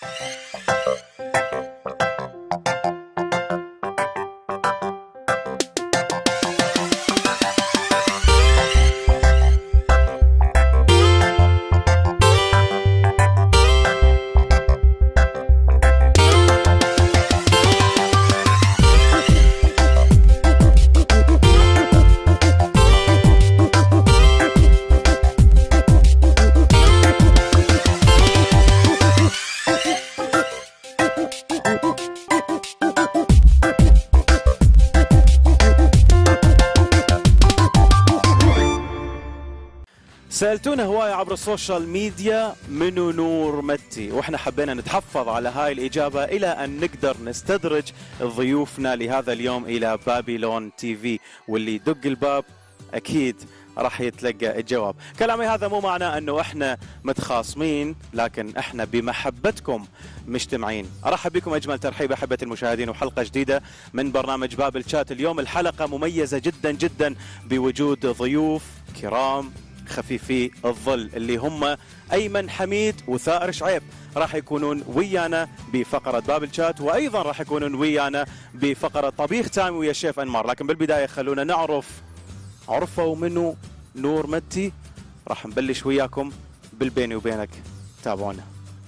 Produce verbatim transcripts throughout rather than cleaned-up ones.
سألتونا هواية عبر السوشيال ميديا منو نور متي، واحنا حبينا نتحفظ على هاي الإجابة إلى أن نقدر نستدرج ضيوفنا لهذا اليوم إلى بابيلون تي في، واللي يدق الباب أكيد راح يتلقى الجواب. كلامي هذا مو معناه أنه احنا متخاصمين، لكن احنا بمحبتكم مجتمعين. أرحب بكم أجمل ترحيب أحبة المشاهدين، وحلقة جديدة من برنامج بابل شات. اليوم الحلقة مميزة جدا جدا بوجود ضيوف كرام خفيفي الظل اللي هم أيمن حميد وثائر شعيب، راح يكونون ويانا بفقرة بابل شات، وأيضا راح يكونون ويانا بفقرة طبيخ تايم ويا الشيف أنمار. لكن بالبداية خلونا نعرف عرفوا منو نور متي. راح نبلش وياكم بالبيني وبينك، تابعونا.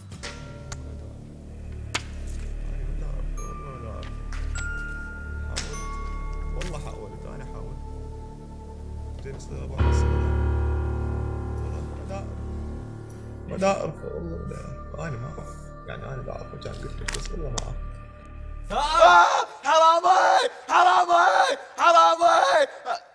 والله حاولت، أنا حاولت. ما دا اعرف والله، لا انا ما اعرف، يعني انا لا اعرف كان قلت لك بس والله ما اعرف. آه حرامي حرامي حرامي.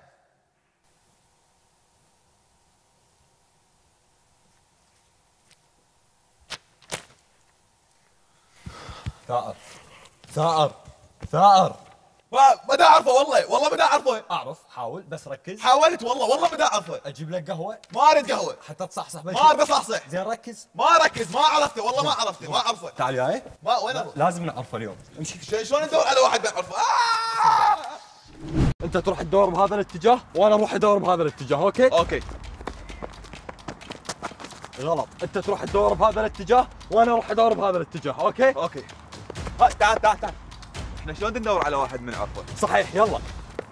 ثائر ثائر ثائر ما دا اعرفه والله، والله ما دا اعرفه. اعرف، حاول بس ركز. حاولت والله، والله ما دا اعرفه. اجيب لك قهوه؟ ما اريد قهوه حتى تصحصح. ما اريد اصحصح. زين ركز. ما ركز، ما عرفته والله، ما عرفته، ما اعرفه. تعال وياي. ما وين اروح؟ لازم نعرفه اليوم. امشي. شلون ندور على واحد ما اعرفه؟ آه! انت تروح تدور بهذا الاتجاه وانا اروح ادور بهذا الاتجاه، اوكي؟ اوكي. غلط، انت تروح تدور بهذا الاتجاه وانا اروح ادور بهذا الاتجاه، اوكي؟ اوكي. ها تعال تعال تعال. احنا شلون ندور على واحد من عرفه؟ صحيح، يلا.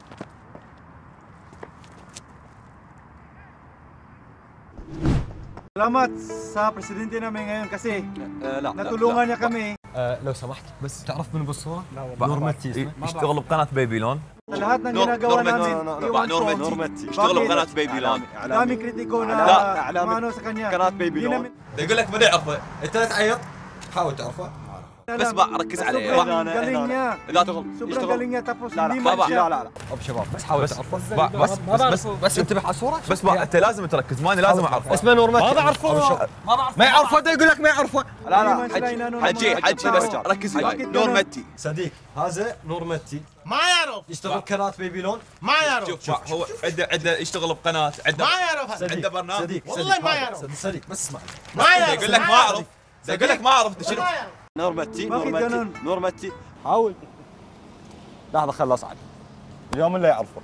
Selamat sa presidente namin ngayon kasi آه لا natulungan niya kami. آه لو سمحت بس تعرف من بالصوره؟ نور متي اسمه. يشتغل بقناة بيبيلون. Lahat ng ginagawa namin. نور متي يشتغل بقناة بيبيلون. Daming kritiko na mano sa kanya. قناه بيبيلون. يقول لك ما يعرفه. انت لا تعيط، حاول تعرفه. بس ما ركز عليه. Sobrang galing niya. لا Sobrang galing niya tapos لا hindi لا man siya. لا لا لا ابو شباب بس حاول تعرفه. بس بس بس بس انتبه على الصوره. بس ما انت لازم تركز، ماني لازم اعرفه. اسمه نور متي. ما بعرفه. ما بعرف. ما يعرفه، ده يقول لك ما يعرفه. لا لا حجي حجي حجي بس ركز وياي. نور متي صديق هذا نور متي ما يعرف يشتغل قناه بيبيلون. ما يعرف. شوف شوف هو عنده عنده يشتغل بقناة، عنده ما يعرف. عنده برنامج. صديق والله ما يعرف. صديق صديق بس اسمع. ما يعرف. يقول لك ما اعرف، يقول لك ما اعرف. انت شنو؟ نور متي نور Bakit متي ganun? نور متي. حاول. لحظه خل اصعد. اليوم اللي يعرفه.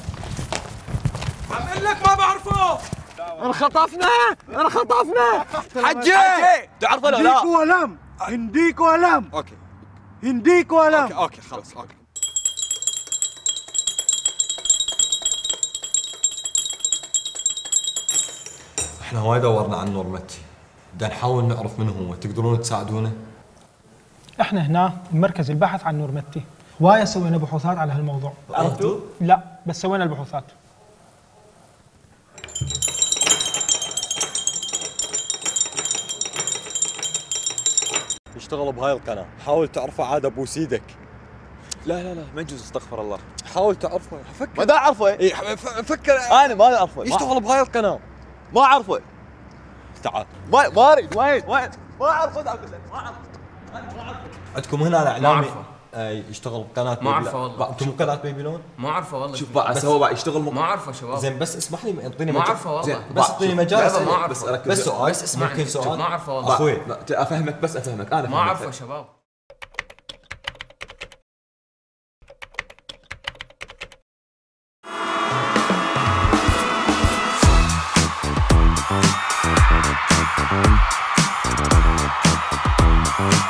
عم لك ما بعرفه. انخطفنا انخطفنا. حجي تعرفه ولا Hindi لا؟ ko alam. Hindi ko alam. اوكي Hindi ko alam. اوكي اوكي خلاص اوكي. احنا وايد دورنا عن نور متي، بدنا نحاول نعرف من هو، تقدرون تساعدونا؟ احنا هنا بمركز البحث عن نور متي، وايا سوينا بحوثات على هالموضوع. عرفتوا؟ لا بس سوينا البحوثات. يشتغل بهاي القناه، حاول تعرفه عاد ابوس ايدك. لا لا لا ما يجوز، استغفر الله. حاول تعرفه، فكر. ما دا اعرفه. اي فكر. انا ما اعرفه. يشتغل بهاي القناه. ما اعرفه. تعال. ما ما اريد. وين وين ما اعرفه. ما اعرف. عندكم هنا الاعلامي آه يشتغل بقناه ما اعرفه والله. انتم مو قناه بيبيلون؟ ما اعرفه والله. شوف بقى هو بقى يشتغل ما اعرفه شباب. زين بس اسمح لي اعطيني ما مجال. اعرفه والله. زين بس اعطيني مجال. لا ما اعرفه. بس ركز. بس سؤال. بس اسمعني. ممكن سؤال. ما اعرفه والله. اخوي لا افهمك، بس افهمك انا ما اعرفه شباب. We'll be right back.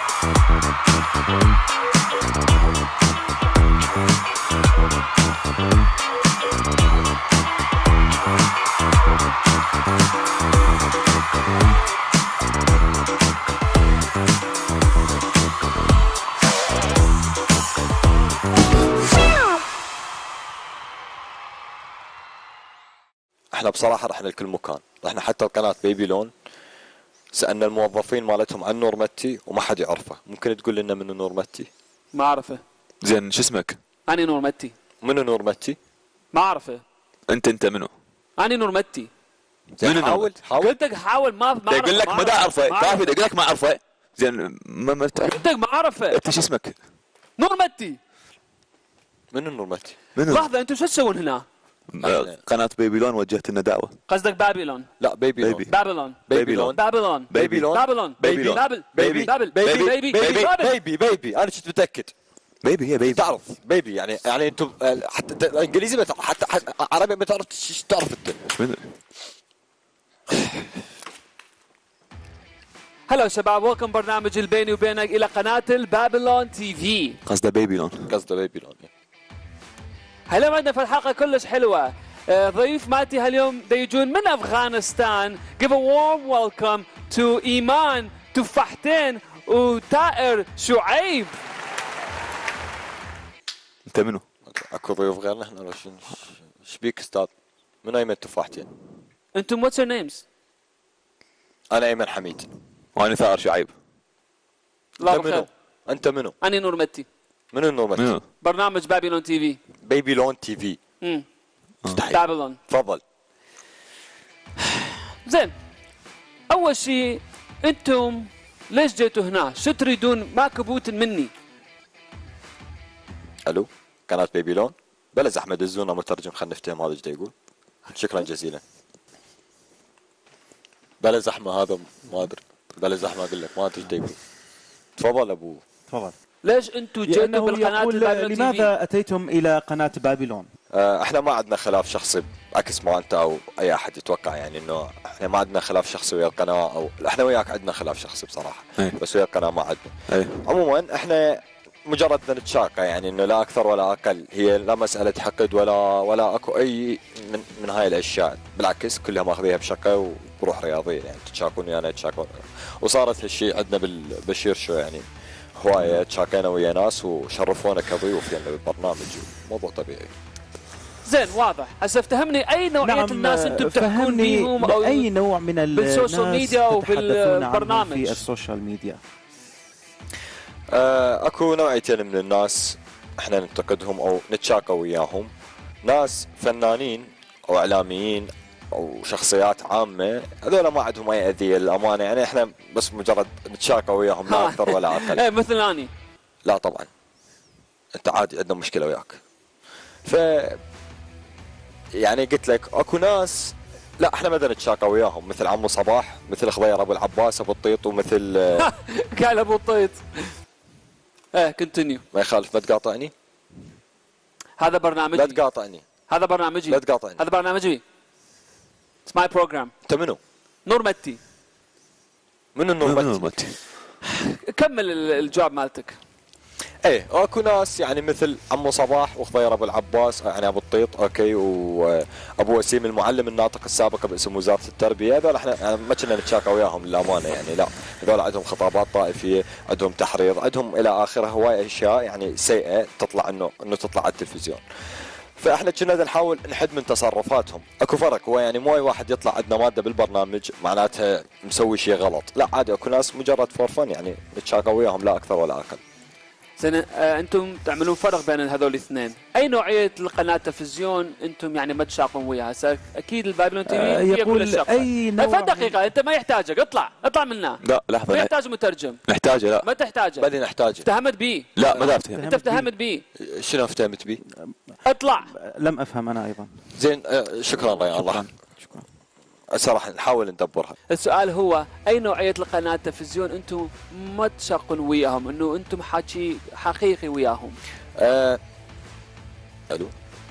احنا بصراحه رحنا لكل مكان، رحنا حتى قناه بيبي لون، سالنا الموظفين مالتهم عن نور متي وما حد يعرفه. ممكن تقول لنا منو نور متي؟ ما اعرفه. زين شو اسمك؟ اني نور متي. منو نور متي؟ ما اعرفه. انت انت منو؟ اني نور متي. منو حاول حاول قلت لك حاول ما ما يقول لك ما اعرفه، ما كافي يقول لك ما اعرفه. زين ما ما تعرف. قلت لك ما اعرفه. انت شو اسمك؟ نور متي. منو نور متي؟ منو؟ لحظه انتم شو تسوون هنا؟ آه، قناة بيبي لون وجهت لنا دعوة. قصدك بابلون. لا بيبي لون. بيبي. بابلون. بيبي لون. بابلون. بيبي لون. بابلون. بيبي لون. بابل. بيبي بابل. بيبي بيبي. بيبي بابل. بيبي بيبي انا كنت متاكد. بيبي هي بيبي. تعرف بيبي يعني يعني انتم حتى انجليزي ما تعرف، حتى حتى عربي ما تعرف ايش تعرف انت. منو؟ هلا شباب، ويلكم برنامج البيني وبينك الى قناه البابلون تي في. قصده بيبي لون. قصده بيبي لون. هلا عندنا في الحلقه كلش حلوه. آه، ضيوف مالتي هاليوم يجون من افغانستان. Give a warm welcome to ايمان تفاحتين وتائر شعيب. انت منو؟ اكو ضيوف غيرنا احنا ولا شنو؟ ايش بيك استاذ؟ من ايمن تفاحتين؟ انتم what's your names؟ انا ايمن حميد. وانا ثائر شعيب. الله انت منو؟ بخير. انت منو؟ اني نور متي. منو النور متي؟ منو؟ برنامج بابلون تي في. بيبي لون تي في. امم مستحيل. بابلون. تفضل. زين، اول شيء انتم ليش جيتوا هنا؟ شو تريدون؟ ما كبوت مني. الو قناه بيبي لون. بلز احمد الزونه مترجم، خلينا نفتهم هذا ايش يقول. شكرا جزيلا. بلز احمد هذا ما ادري، بلز احمد اقول لك ما ادري ايش يقول. تفضل ابو. تفضل. ليش انتم جيتوا لأنه بالقناه يقول البابلون تي في؟ لماذا أتيتم إلى قناة بابلون؟ آه، احنا ما عندنا خلاف شخصي عكس ما انت او اي احد يتوقع، يعني انه احنا ما عندنا خلاف شخصي ويا القناه، او احنا وياك عندنا خلاف شخصي بصراحه. أي. بس ويا القناه ما عندنا. اي. عموما احنا مجرد نتشاقى، يعني انه لا اكثر ولا اقل، هي لا مساله حقد ولا ولا اكو اي من, من هاي الاشياء، بالعكس كلها ماخذيها بشقه وبروح رياضيه، يعني تتشاكون ويانا يتشاكون. وصارت هالشيء عندنا بالبشير شو يعني هوايه تشاكينا ويا ناس وشرفونا كضيوف يعني بالبرنامج، موضوع طبيعي. زين واضح. هسه افتهمني اي نوعيه الناس انتم تحكون بيهم او اي نوع من الناس بالسوشيال ميديا تتحدثون عنهم وبالبرنامج. في السوشيال ميديا. آه، اكو نوعيتين من الناس احنا ننتقدهم او نتشاكى وياهم. ناس فنانين او اعلاميين او شخصيات عامه، هذول ما عندهم اي اذيه للامانه، يعني احنا بس مجرد نتشاكى وياهم لا اكثر ولا اقل. ايه مثل اني. لا طبعا انت عادي عندنا مشكله وياك. ف يعني قلت لك اكو ناس لا احنا ما بدنا نتشاكى وياهم، مثل عمو صباح، مثل خضير ابو العباس ابو الطيط، ومثل قال ابو الطيط. ايه كونتينيو. ما يخالف. ما تقاطعني، هذا برنامجي. لا تقاطعني، هذا برنامجي. لا تقاطعني. هذا برنامجي. It's my program. انت منو؟ نور متي. منو النور منو متي؟ متي؟ كمل ال- الجواب مالتك. ايه اكو ناس يعني مثل عمو صباح وخضير ابو العباس، يعني ابو الطيط اوكي، وابو وسيم المعلم الناطق السابق باسم وزاره التربيه، هذول احنا يعني ما كنا نتشاكى وياهم للامانه، يعني لا، هذول عندهم خطابات طائفيه، عندهم تحريض، عندهم الى اخره هواي اشياء يعني سيئه تطلع انه انه تطلع على التلفزيون. فاحنا كنا نحاول نحد من تصرفاتهم. اكو فرق، هو يعني مو اي واحد يطلع عندنا ماده بالبرنامج معناتها مسوي شيء غلط، لا عادي اكو ناس مجرد فور فن يعني نتشاكى وياهم لا اكثر ولا اقل. زين، آه انتم تعملون فرق بين هذول الاثنين. اي نوعيه القناه تلفزيون انتم يعني ما تشاقون وياها؟ هسه اكيد البابلون تي في آه، هي يقول كل الشقة. أي نوع فد دقيقه، انت ما يحتاجك، اطلع اطلع منا. لا لحظة ما لا. يحتاج مترجم. نحتاجه لا. ما تحتاجه. بدي نحتاجه. افتهمت بيه. لا ما دافتهم. انت افتهمت بيه. شنو افتهمت بيه؟ اطلع. لم أفهم أنا أيضا. زين آه، شكرا ريان الله. شكرا. شكرا. صراحه نحاول ندبرها. السؤال هو اي نوعيه القناه التلفزيون انتم ما تشاقون وياهم، انه انتم حاكي حقيقي وياهم؟ آه. الو.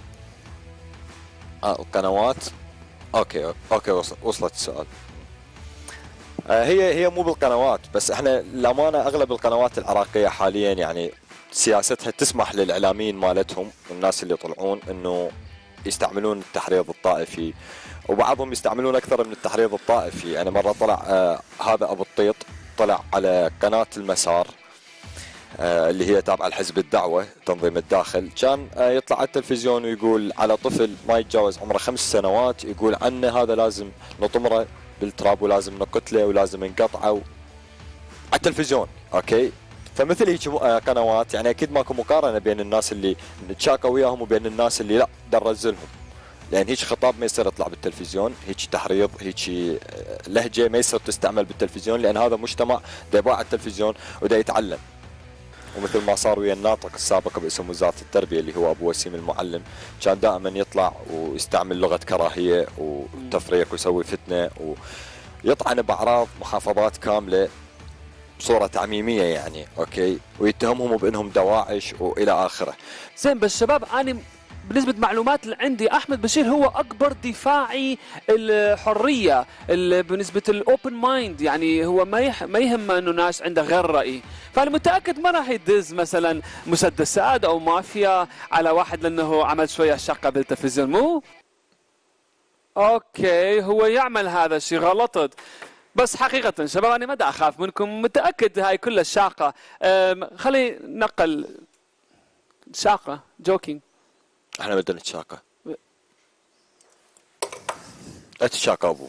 اه القنوات. اوكي اوكي وصل وصلت السؤال. آه هي هي مو بالقنوات بس، احنا للامانه اغلب القنوات العراقيه حاليا يعني سياستها تسمح للاعلاميين مالتهم والناس اللي يطلعون انه يستعملون التحريض الطائفي، وبعضهم يستعملون اكثر من التحريض الطائفي. يعني مره طلع آه هذا ابو الطيط طلع على قناه المسار آه، اللي هي تابعة لحزب الدعوة تنظيم الداخل، كان آه، يطلع على التلفزيون ويقول على طفل ما يتجاوز عمره خمس سنوات، يقول عنه هذا لازم نطمره بالتراب ولازم نقتله ولازم نقطعه و... على التلفزيون. اوكي، فمثل هيك قنوات يعني اكيد ماكو مقارنه بين الناس اللي نتشاكى وياهم وبين الناس اللي لا درزلهم، لان هيك خطاب ما يصير يطلع بالتلفزيون، هيك تحريض، هيك لهجه ما يصير تستعمل بالتلفزيون، لان هذا مجتمع دا يباع على التلفزيون ودا يتعلم. ومثل ما صار ويا الناطق السابق باسم وزاره التربيه اللي هو ابو وسيم المعلم، كان دائما يطلع ويستعمل لغه كراهيه وتفريق ويسوي فتنه ويطعن باعراض محافظات كامله بصوره تعميميه يعني. اوكي، ويتهمهم بانهم دواعش والى اخره. زين بس شباب، انا بالنسبه للمعلومات اللي عندي احمد بشير هو اكبر دفاعي الحريه بالنسبه للاوبن مايند، يعني هو ما يح... ما يهم انه ناس عنده غير راي، فانا متاكد ما راح يدز مثلا مسدسات او مافيا على واحد لانه عمل شويه شقه بالتلفزيون. مو اوكي، هو يعمل هذا الشيء غلطت، بس حقيقة شباب أنا ما دا أخاف منكم، متأكد هاي كلها شاقة. خلي نقل شاقة جوكينج. احنا بدنا نتشاكى. لا تتشاكى ابو.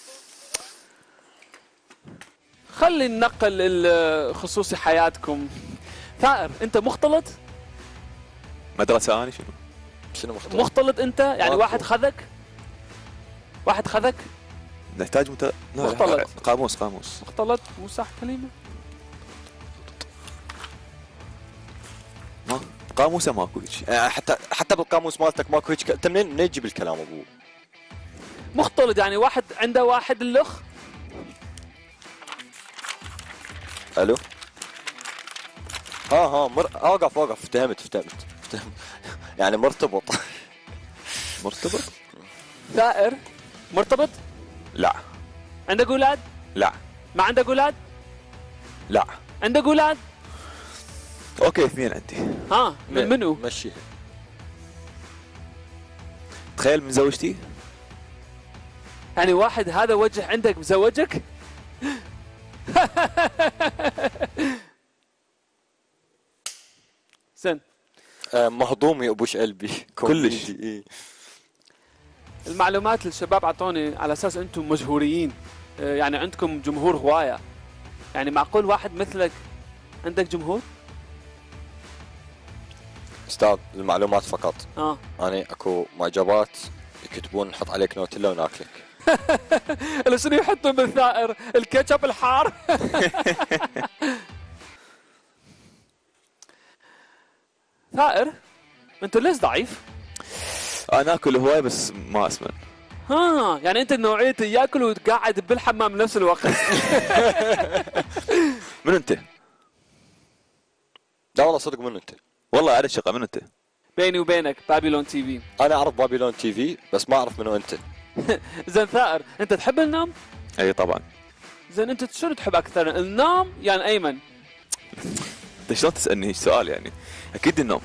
خلي ننقل خصوصي حياتكم. ثائر أنت مختلط؟ مدرسة أنا شنو؟ شنو مختلط؟ مختلط أنت؟ يعني ماكو. واحد خذك؟ واحد خذك؟ نحتاج مت... لا مختلط. قاموس قاموس مختلط مو صح كلمة؟ ما قاموسه ماكو هيك. يعني حتى حتى بالقاموس مالتك ماكو هيك. انت منين منين تجيب الكلام ابو؟ مختلط يعني واحد عنده واحد اللخ. الو. ها ها مر... اوقف اوقف افتهمت افتهمت افتهمت يعني مرتبط. مرتبط؟ ثائر مرتبط؟ لا. عندك اولاد؟ لا. ما عندك اولاد؟ لا. عندك اولاد؟ اوكي اثنين عندي. ها من منو؟ مشيها. تخيل من زوجتي. يعني واحد هذا وجه عندك مزوجك؟ زين. آه مهضوم يا ابوش قلبي. كلش. إيه. المعلومات الشباب اعطوني على اساس انتم مشهورين، يعني عندكم جمهور هوايه، يعني معقول واحد مثلك عندك جمهور؟ استاذ المعلومات فقط. اه انا اكو معجبات يكتبون نحط عليك نوتيلا وناكلك. اللي شنو يحطون بالثائر؟ الكاتشب الحار. ثائر انت ليش ضعيف؟ انا اكل هواي بس ما اسمن. ها يعني انت نوعيه ياكل وقاعد بالحمام بنفس الوقت. من انت؟ لا والله صدق من انت؟ والله اعرف شقه. من انت؟ بيني وبينك بابيلون تي في. انا اعرف بابيلون تي في بس ما اعرف منو انت. زين ثائر انت تحب النوم؟ اي طبعا. زين انت شنو تحب اكثر، النوم يعني ايمن؟ انت شلون تسالني هيك سؤال يعني؟ اكيد النوم.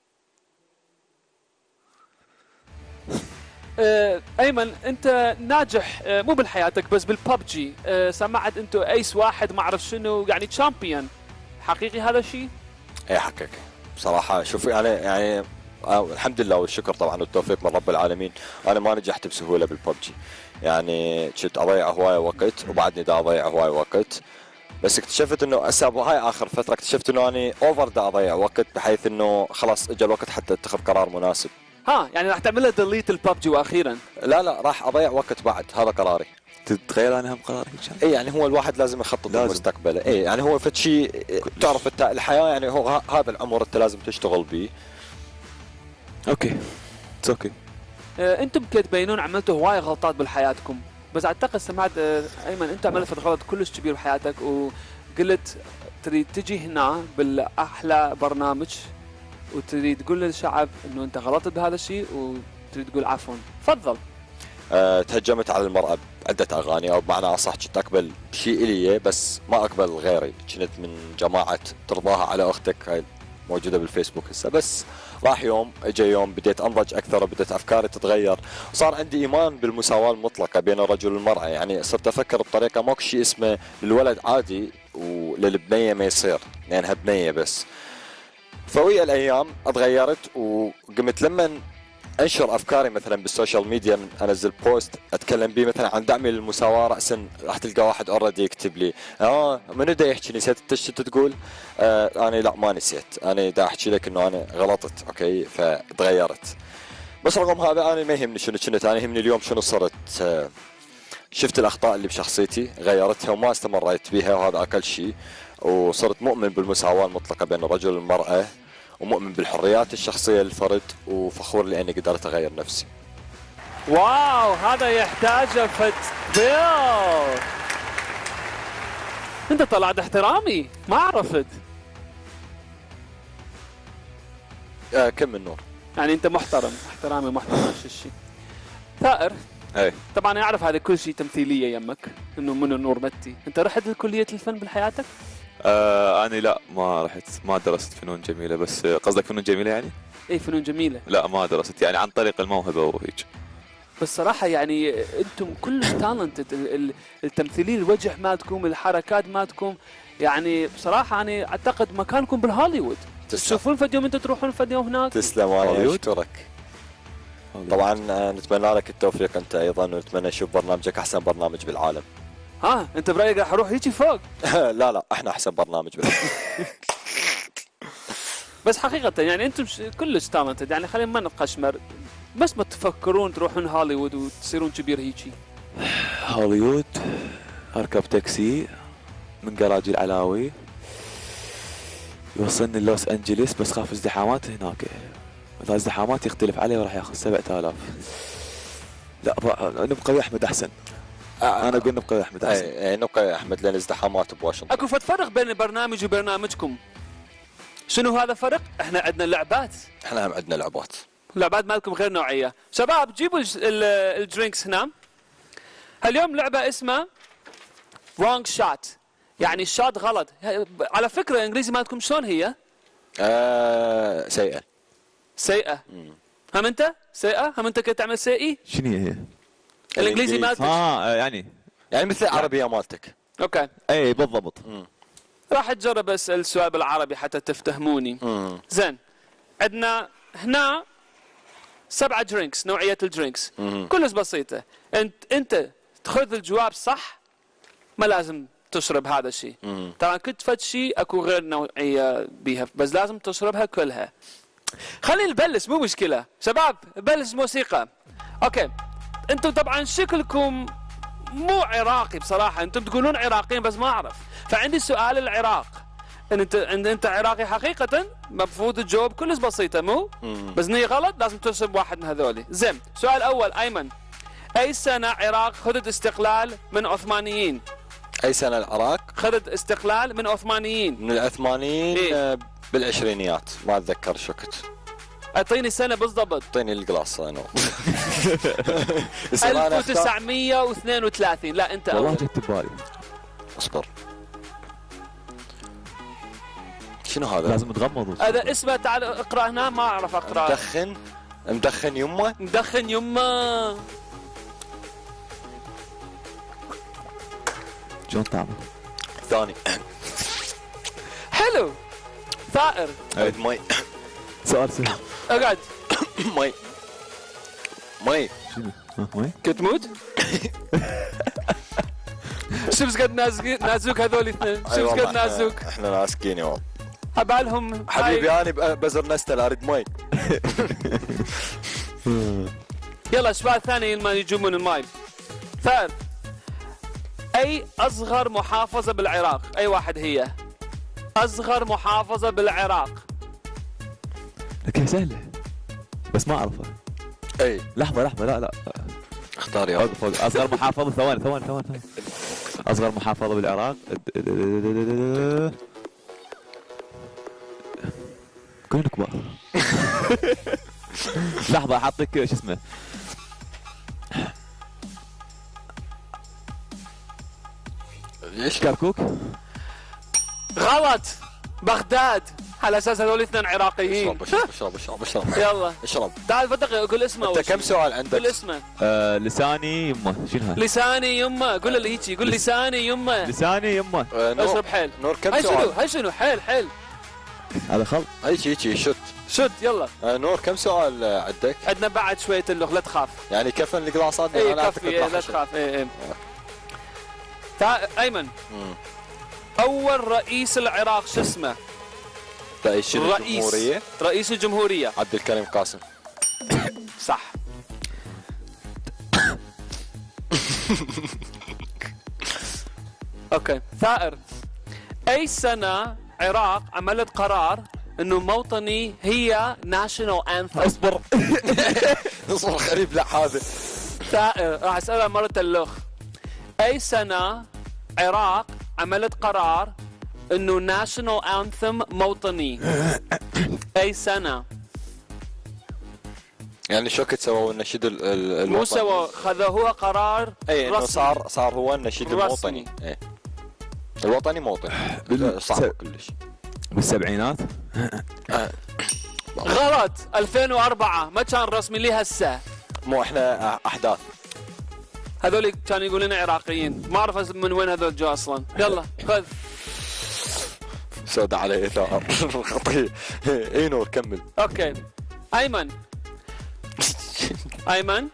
آه، ايمن انت ناجح آه، مو بالحياتك بس بالببجي، آه، سمعت انتو ايس واحد ما اعرف شنو يعني تشامبيون، حقيقي هذا الشيء؟ اي حقك بصراحه. شوف انا يعني آه الحمد لله والشكر طبعا والتوفيق من رب العالمين، انا ما نجحت بسهوله بالببجي، يعني كنت اضيع هوايه وقت وبعدني دا اضيع هوايه وقت، بس اكتشفت انه هسه هاي اخر فتره اكتشفت انه اني اوفر دا اضيع وقت، بحيث انه خلاص اجى الوقت حتى اتخذ قرار مناسب. ها يعني راح تعمل له ديليت الببجي واخيرا؟ لا لا راح اضيع وقت بعد، هذا قراري. تتخيل انا هم قراري هيك؟ اي يعني هو الواحد لازم يخطط لمستقبله. اي يعني هو فد شيء تعرف انت الحياه يعني هو هذا العمر انت لازم تشتغل به. اوكي اتس اوكي. آه، انتم كتبينون عملتوا هوايه غلطات بحياتكم، بس اعتقد سمعت آه، ايمن انت عملت فد غلط كلش كبير بحياتك وقلت تريد تجي هنا بالاحلى برنامج وتريد تقول للشعب انه انت غلطت بهذا الشيء وتريد تقول عفوا. تفضل. أه تهجمت على المرأة بعدة أغاني، أو بمعنى أصح كنت أقبل شيء إلي بس ما أقبل غيري، كنت من جماعة ترضاها على أختك هاي موجودة بالفيسبوك هسه، بس راح يوم اجى يوم بديت أنضج أكثر وبدأت أفكاري تتغير، وصار عندي إيمان بالمساواة المطلقة بين الرجل والمرأة، يعني صرت أفكر بطريقة ماكو شيء اسمه للولد عادي وللبنية ما يصير، لانها بنيه بس. فويا الايام اتغيرت وقمت لما انشر افكاري مثلا بالسوشيال ميديا، انزل بوست اتكلم به مثلا عن دعمي للمساواه، راسا راح تلقى واحد اوريدي يكتب لي اه منو دا يحكي، نسيت انت تقول؟ آه انا لا ما نسيت، انا دا احكي لك انه انا غلطت اوكي فتغيرت. بس رغم هذا انا ما يهمني شنو كنت، انا يهمني اليوم شنو صرت. آه شفت الاخطاء اللي بشخصيتي غيرتها وما استمريت بها، وهذا اقل شيء. وصرت مؤمن بالمساواه المطلقه بين الرجل والمراه، ومؤمن بالحريات الشخصيه للفرد، وفخور لاني قدرت اغير نفسي. واو هذا يحتاج فت بيل. انت طلعت احترامي ما عرفت. آه كم من نور. يعني انت محترم، احترامي محترم نفس الشيء. ثائر ايه طبعا اعرف هذا كل شيء تمثيليه يمك، انه منو نور متي. انت رحت لكليه الفن بحياتك؟ آه انا لا ما رحت، ما درست فنون جميله. بس قصدك فنون جميله يعني؟ اي فنون جميله. لا ما درست، يعني عن طريق الموهبه وهيك. بس صراحه يعني انتم كلش تالنتد، التمثيليه، الوجه مالتكم، الحركات مالتكم، يعني بصراحه انا اعتقد مكانكم بالهوليوود. تشوفون فد يوم انتم تروحون فد يوم هناك. تسلم وانا اشكرك. طبعا نتمنى لك التوفيق انت ايضا، ونتمنى نشوف برنامجك احسن برنامج بالعالم. ها انت برايك راح اروح هيجي فوق؟ لا لا احنا احسن برنامج بالعالم. بس حقيقه يعني انتم كلش تالنتد، يعني خلينا ما نتقشمر، بس ما تفكرون تروحون هوليوود وتصيرون كبير هيجي. هوليوود اركب تاكسي من جراج العلاوي يوصلني لوس انجلس، بس خاف ازدحامات هناك. اذا ازدحامات يختلف علي وراح ياخذ سبعة آلاف. لا نبقى ويا احمد احسن. انا اقول نبقى ويا احمد احسن. اي نبقى يا احمد لان ازدحامات بواشنطن. اكو فرق بين البرنامج وبرنامجكم. شنو هذا الفرق؟ احنا عندنا لعبات. احنا هم عندنا لعبات. اللعبات مالكم غير نوعيه. شباب جيبوا الدرينكس هنا. اليوم لعبه اسمها رونج شوت، يعني الشوت غلط. على فكره الانجليزي مالكم شلون هي؟ آه سيئه. سيئه. مم. هم انت سيئه؟ هم انت كنت تعمل سيئي؟ شنو هي؟ الانجليزي مالتك. اه يعني يعني مثل العربيه مالتك. اوكي. اي بالضبط. مم. راح تجرب اسال سؤال بالعربي حتى تفتهموني. مم. زين. عندنا هنا سبعة درينكس، نوعيه الدرينكس. مم. كلش بسيطه. انت انت تاخذ الجواب صح، ما لازم تشرب هذا الشيء. ترى كنت فد شيء اكو غير نوعيه بيها، بس لازم تشربها كلها. خلينا نبلش مو مشكله. شباب بلش موسيقى. اوكي انتم طبعا شكلكم مو عراقي بصراحه، انتم تقولون عراقيين بس ما اعرف. فعندي سؤال العراق، ان انت ان انت عراقي حقيقه المفروض تجاوب كلش بسيطه مو؟ مم. بس نية غلط لازم تشرب واحد من هذولي. زين سؤال اول ايمن، اي سنه العراق خذت استقلال من عثمانيين؟ اي سنه العراق خذت استقلال من عثمانيين؟ من العثمانيين إيه؟ بالعشرينيات ما اتذكر شو كنت. اعطيني سنه بالضبط. اعطيني القلاص انا. ألف وتسعمية واثنين وثلاثين. لا انت والله جت ببالي. اصبر شنو هذا؟ لازم تغمض. هذا اسمه تعال اقرا هنا، ما اعرف اقرا. مدخن مدخن يمه. مدخن يمه. شلون تعمل؟ ثاني. حلو. ثائر. عيد مي. سؤال سهل. اقعد. مي. مي. شنو؟ مي؟ كنت تموت؟ شوف قد نازوك هذول اثنين، شوف قد نازوك. احنا ناسكين يا ولد. عبالهم حبيبي انا بزر نستل اريد مي. يلا سؤال ثاني لما يجون الماي. ثالث، اي اصغر محافظه بالعراق؟ اي واحد هي؟ اصغر محافظه بالعراق. لك سهله بس ما اعرفها. اي لحظه لحظه لا لا اختار يا فوق فوق. اصغر محافظه ثواني ثواني ثواني اصغر محافظه بالعراق. كلهم كبار. لحظه احط لك شو اسمه. ليش كركوك؟ غلط. بغداد، على اساس هذول اثنين عراقيين. اشرب اشرب اشرب اشرب يلا اشرب. تعال فتقي قول اسمه. انت كم سؤال عندك؟ قول اسمه. آه لساني يمه، شنو هاي؟ لساني يمه، قول له هيجي، قول لساني يمه. لساني يمه. آه نور. اشرب حيل. نور كم هاي شنو؟ سؤال؟ هاي شنو؟ حيل حيل. هذا خلط. هيجي هيجي شت. شد يلا. آه نور كم سؤال آه، عندك؟ عندنا بعد شوية اللغة، لا تخاف. يعني كفن القلاصات؟ اي أنا أعتقد كفي، إيه، راح لا أشد. تخاف. اي اي تا ايمن. مم. اول رئيس العراق شو اسمه؟ رئيس رئيس الجمهورية رئيس الجمهورية. عبد الكريم قاسم. صح. اوكي ثائر، اي سنة عراق عملت قرار انه موطني هي ناشونال انثم؟ اصبر اصبر غريب. لا هذا ثائر راح اسالها مرة اللخ. اي سنة عراق عملت قرار انه ناشونال انثم موطني؟ اي سنة؟ يعني شو كنت سووا النشيد ال- ال- مو الوطني؟ سوى، خذ هو قرار اي انه رسمي. صار صار هو النشيد رسمي. الموطني. اي الوطني موطني. بال- صعب س- كلش. بالسبعينات. غلط، ألفين وأربعة ما كان رسمي لي هسه. مو احنا احداث. هذول كانوا يقولون عراقيين، ما اعرف من وين هذول جو اصلا. يلا خذ. سود عليه اثار خطيه. اي نور كمل. اوكي ايمن. ايمن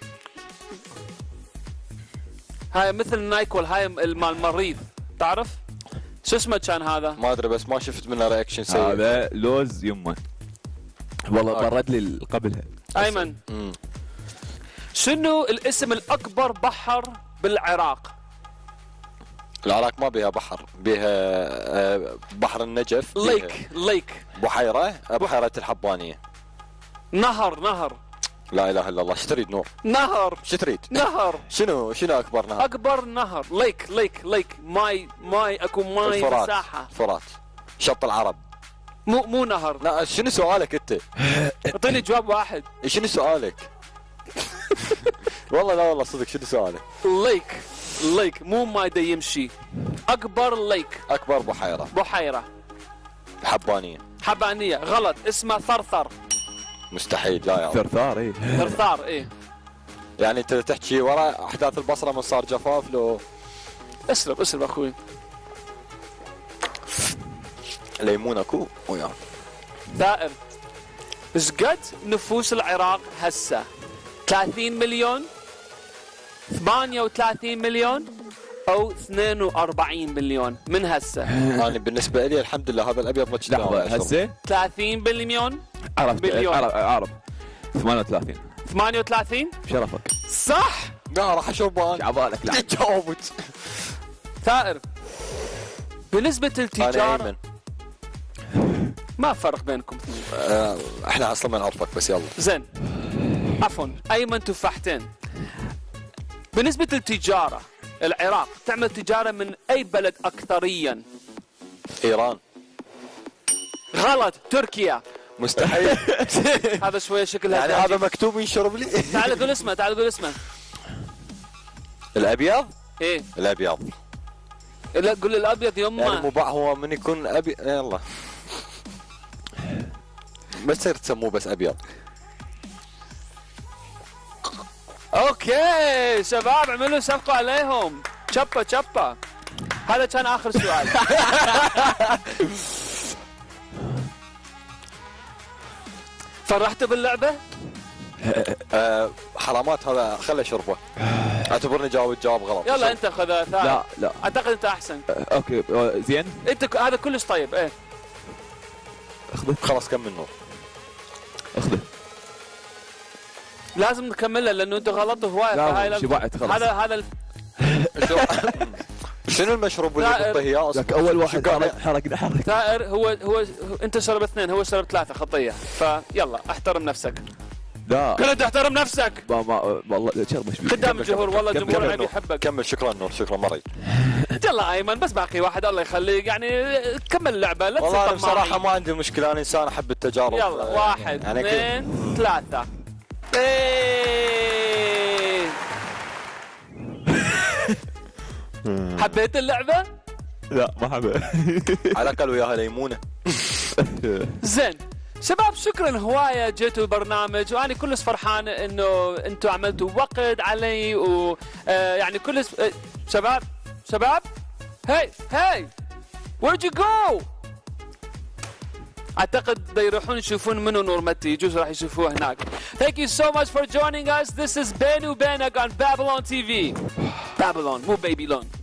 هاي مثل نايكول، هاي مال المريض، تعرف شو اسمه كان هذا؟ ما ادري بس ما شفت منه رياكشن سيء. هذا لوز يمه. والله أوكي. برد لي قبلها. ايمن مم. شنو الاسم الاكبر بحر بالعراق؟ العراق ما بيها بحر، بيها آه، بحر النجف. بيها ليك ليك بحيره آه، بحيره الحبانيه. نهر نهر لا اله الا الله. شو تريد نور؟ نهر شو تريد؟ نهر شنو شنو اكبر نهر؟ اكبر نهر. ليك ليك ليك ماي ماي اكو ماي الفرات. مساحه. فرات. شط العرب. مو مو نهر. لا شنو سؤالك انت؟ اعطيني جواب واحد. شنو سؤالك؟ والله لا والله صدق شنو سؤالك؟ ليك ليك مو ماي دا يمشي، اكبر ليك. اكبر بحيره بحيره الحبانيه. حبانيه. غلط، اسمه ثرثر. مستحيل. لا يا الله. ثرثار اي. ثرثار ايه. يعني انت تحكي ورا احداث البصره من صار جفاف لو اسلب اسلب اخوي. ليمون اكو وياه. ثائر، ايش قد نفوس العراق هسه؟ ثلاثين مليون، ثمانية وثلاثين مليون، او اثنين وأربعين مليون من هسه؟ انا بالنسبه لي الحمد لله هذا الابيض ما كنت لحظه هسه ثلاثين مليون. عرفت. مليون. اعرف اعرف. ثمانية وثلاثين. ثمانية وثلاثين شرفك. صح. لا راح اشوف انا. عبالك لا. جاوبت. ثائر، بنسبة انا التجارة ايمن. ما فرق بينكم. آه، احنا اصلا ما نعرفك بس يلا. زين، عفوا ايمن تفاحتين. بالنسبة للتجارة، العراق تعمل تجارة من اي بلد اكثريا؟ ايران. غلط، تركيا. مستحيل. هذا شوية شكلها يعني تعجب. هذا مكتوب ينشرب لي. تعال قول اسمه، تعال قول اسمه. الابيض. ايه الابيض. لا قول الابيض يعني يمه. مباح هو من يكون ابي يلا. ما تصير تسموه بس ابيض. اوكي شباب اعملوا صفقوا عليهم. شبا شبا. هذا كان اخر سؤال. فرحتوا باللعبة؟ آه، حرامات هذا خله شربه. اعتبرني جاوب جواب غلط. يلا انت خذ ثالث. لا لا. اعتقد انت احسن. اوكي آه، زين. انت ك- هذا كلش طيب. ايه اخذه خلاص كم منه؟ اخذه. لازم نكملها لانه انتم غلطوا هوايه. لا، فهاي لازم- شبعت خلاص. هذا هذا ال- شنو المشروب اللي لا، يحطه اياه لك اصلا؟ اول واحد شو قال؟ حرق حرق حرق. ثائر هو هو هو- انت شرب اثنين، هو شرب ثلاثه خطيه. فيلا احترم نفسك. لا كنت احترم نفسك ما ما والله شرب مش بيه. قدام الجمهور. والله كمل، الجمهور كمل عندي نور. يحبك. كمل. شكرا نور. شكرا مريض. يلا ايمن بس باقي واحد الله يخليك. يعني كمل اللعبه لا والله انا تصير بصراحه طماعي. ما عندي مشكله. انا انسان احب التجارب. يلا آه، واحد يعني كذا. اثنين ثلاثه. إيه. حبيت اللعبه؟ لا ما حبه. على الاقل وياها ليمونه. زين شباب شكرا هوايه جيتوا البرنامج وانا كلش فرحان انه انتم عملتوا وقت علي ويعني كلش آه، شباب شباب هاي هاي where'd you go؟ اعتقد دا يروحون يشوفون منو نور متي يجوز راح يشوفوه هناك. Thank you so much for joining us. This is Benu Benag on Babylon تي في. Babylon مو بيبي لون.